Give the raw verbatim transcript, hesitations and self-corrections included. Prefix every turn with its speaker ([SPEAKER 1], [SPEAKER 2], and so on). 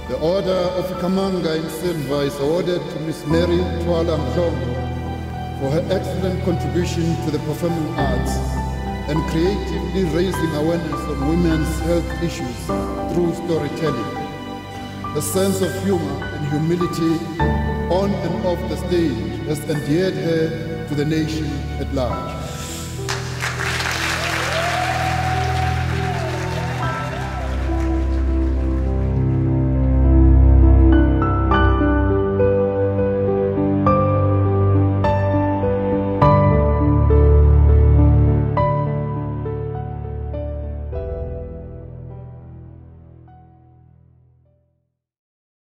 [SPEAKER 1] The Order of Ikamanga in Silver is awarded to Miss Mary Twala Mhlongo for her excellent contribution to the performing arts and creatively raising awareness on women's health issues through storytelling. The sense of humor and humility on and off the stage has endeared her to the nation at large.